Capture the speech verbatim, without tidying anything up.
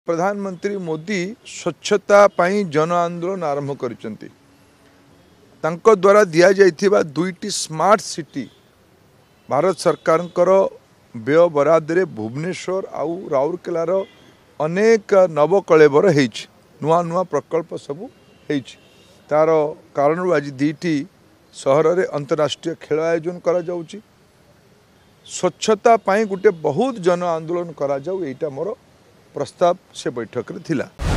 प्रधानमंत्री मोदी स्वच्छता पाई जन आंदोलन आरंभ करिसेंती। तांको द्वारा दिया जाइथिबा दुईटी स्मार्ट सिटी भारत सरकार व्यय बराद रे भुवनेश्वर आउ राउरकेलार अनेक नवकलेबर होइछि, नुआ नुआ प्रकल्प सबू होइछि। तार कारण आज दुईटी सहर रे अंतरराष्ट्रीय खेल आयोजन करा जाउछि। स्वच्छता पाई गोटे बहुत जन आंदोलन करा जाउ, एटा मोर प्रस्ताव से बैठक रे थिला।